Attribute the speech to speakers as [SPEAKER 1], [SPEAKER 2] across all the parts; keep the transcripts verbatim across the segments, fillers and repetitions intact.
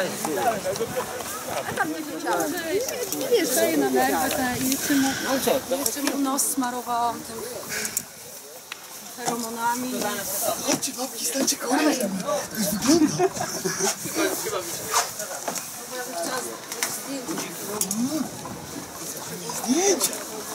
[SPEAKER 1] Nie wiesz, na nerwy te i jeszcze mu, jeszcze mu nos smarowałam tym feromonami.
[SPEAKER 2] Chodźcie babki, stańcie koło mnie. To już wygląda. Zdjęcia.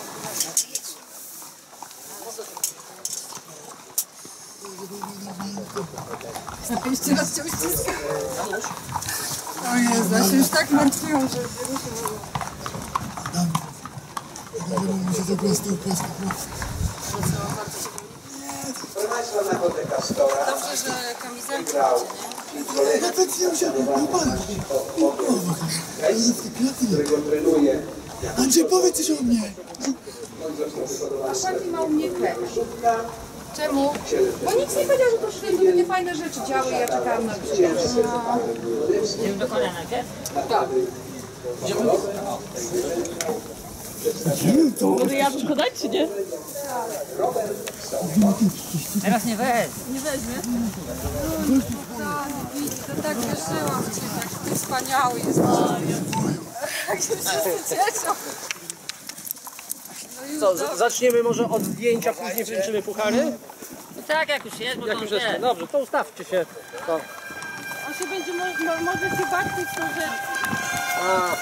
[SPEAKER 1] Jeszcze raz cię uściskam. O Jezu, ja się już tak martwiłam, że...
[SPEAKER 2] Dam. Dam, muszę zagrać tą paskę.
[SPEAKER 1] Dobrze, że kamizelkę macie, nie?
[SPEAKER 2] Nawet nie musiałem upadać. Andrzej, powiedz coś o mnie.
[SPEAKER 1] Szanki ma u mnie krew. Czemu? Bo nikt nie powiedział, że to wszystkie nie fajne rzeczy działy i ja czekałam na przyjaciół.
[SPEAKER 3] Idziemy do kolana, nie?
[SPEAKER 1] Tak.
[SPEAKER 3] Mogę jabłko dać, czy nie? Teraz nie weź.
[SPEAKER 1] Nie weźmie? To tak wierzyłam w ciebie, jak ty wspaniały jesteś. Jak się wszyscy cieszą.
[SPEAKER 4] Co, zaczniemy może od zdjęcia, później wręczymy puchary?
[SPEAKER 3] No tak, jak już jest, bo
[SPEAKER 4] Jak
[SPEAKER 3] to
[SPEAKER 4] już
[SPEAKER 3] nie.
[SPEAKER 4] jest, dobrze, to ustawcie się. To.
[SPEAKER 1] On się będzie, mo może się bać tych rzeczy.
[SPEAKER 4] A.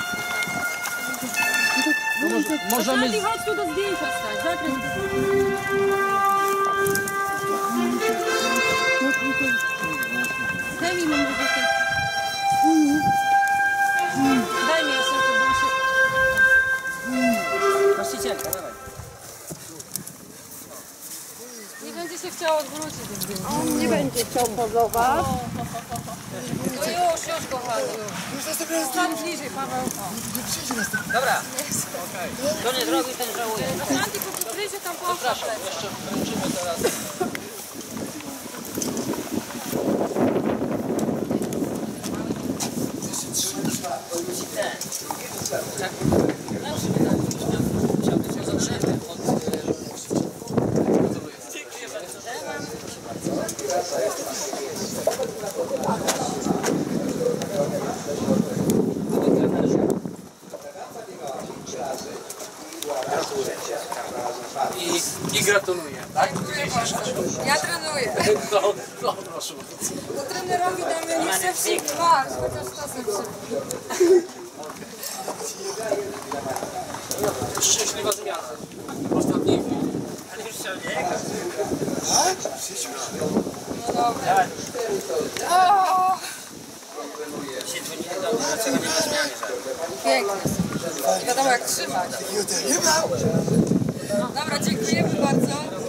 [SPEAKER 4] No może, możemy...
[SPEAKER 1] Możemy... chodź tu do zdjęcia stać, zakręć. Daj mi mu muzykę. Daj mi jeszcze, bo się...
[SPEAKER 3] Właścicielka, dawaj.
[SPEAKER 1] Nie będzie się chciał odwrócić do zdjęcia. On nie będzie chciał pozować. No już, już kochany. Stan bliżej, Paweł.
[SPEAKER 3] Dobra. Kto nie zrobi, ten żałuje.
[SPEAKER 1] Santi, po wyjdzie tam poszła.
[SPEAKER 4] Przepraszam, jeszcze wręczymy teraz. I, I gratuluję, tak?
[SPEAKER 1] Ja trenuję.
[SPEAKER 4] No, no, proszę bardzo.
[SPEAKER 1] Bo trenerowi damy nie chce wsi twarz, chociaż czasem się...
[SPEAKER 4] Szczęśliwa zmiana. Ostatniej chwili.
[SPEAKER 3] Ale już się nie.
[SPEAKER 2] Tak?
[SPEAKER 1] No dobra. O!
[SPEAKER 3] Się dzwonili do mnie, dlaczego nie ma zmiany żadnej.
[SPEAKER 1] Pięknie. Wiadomo jak trzymać.
[SPEAKER 2] Takiego to nie brał.
[SPEAKER 1] Dobra, dziękujemy bardzo.